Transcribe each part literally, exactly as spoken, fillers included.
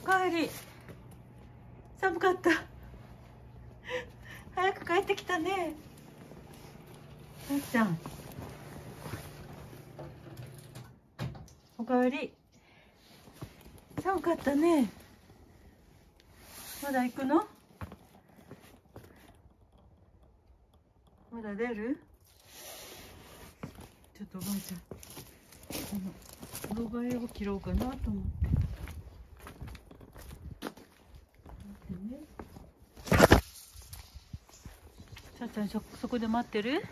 おかえり。寒かった。早く帰ってきたね。さっちゃん。おかえり。寒かったね。まだ行くの？まだ出る？ちょっとおばあちゃん、この動画を切ろうかなと思って。さっちゃん、そ、そこで待ってる？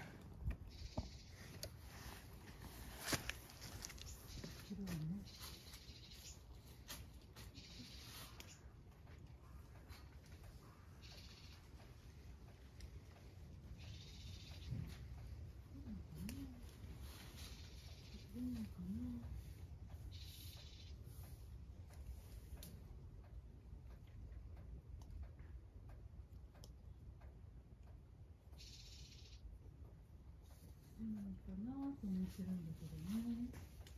かなと思ってるんだけどね。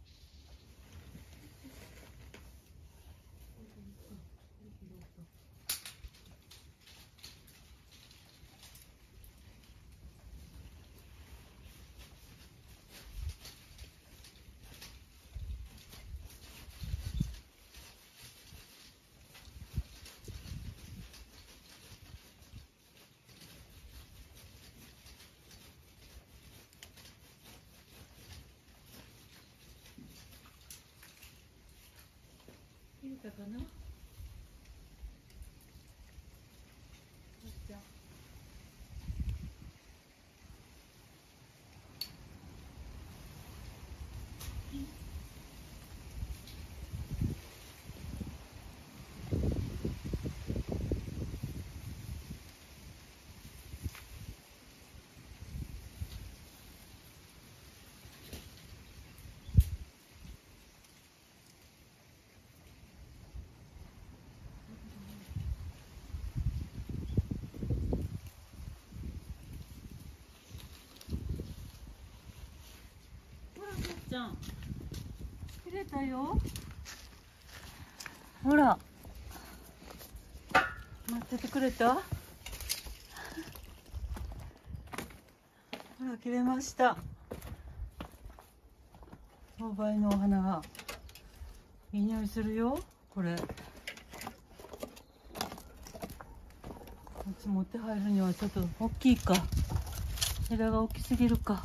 切れたかな？じゃあ。ちゃん、切れたよ。ほら、待っててくれた？ほら、切れました。紅梅のお花がいい匂いするよ。これこっち持って入るにはちょっと大きいか、枝が大きすぎるか。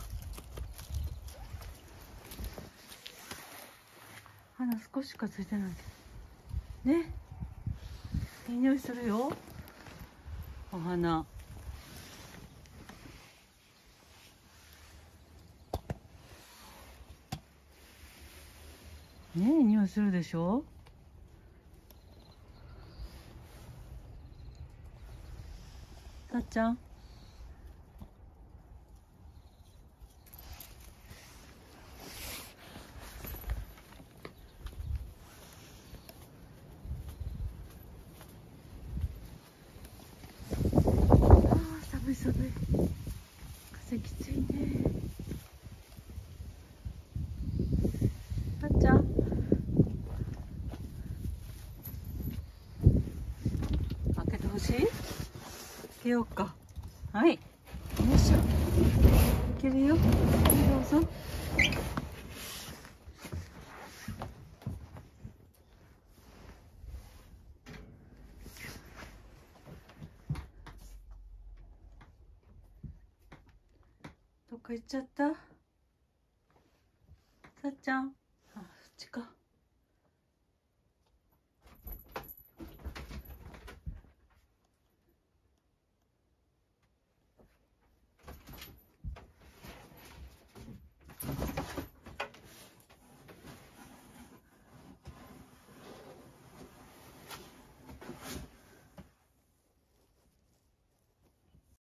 花少ししかついてないね。いい匂いするよ、お花。ねえ、いい匂いするでしょ。さっちゃん、寒い寒い、風きついね。さっちゃん、開けてほしい？開けようか。はい、よいしょ。開けるよ、どうぞ。どっか行っちゃった？さっちゃん、あ、そっちか。